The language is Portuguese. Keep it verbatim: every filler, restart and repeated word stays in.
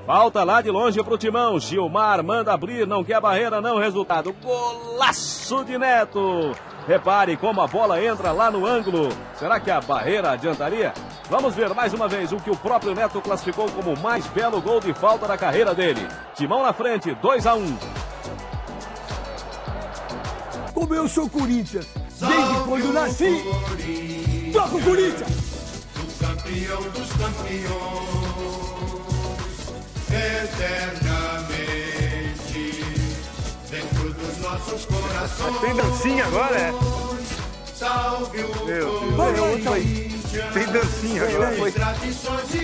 Falta lá de longe pro Timão. Gilmar manda abrir, não quer barreira, não. Resultado, golaço de Neto. Repare como a bola entra lá no ângulo. Será que a barreira adiantaria? Vamos ver mais uma vez o que o próprio Neto classificou como o mais belo gol de falta da carreira dele. Timão na frente, dois a um. Como eu sou Corinthians, desde quando nasci, toca o Corinthians! O campeão dos campeões, eternamente, dentro dos nossos corações. Tem dancinha agora, é? Salve o Meu Deus. Corinthians, Tem dancinha agora. tradições e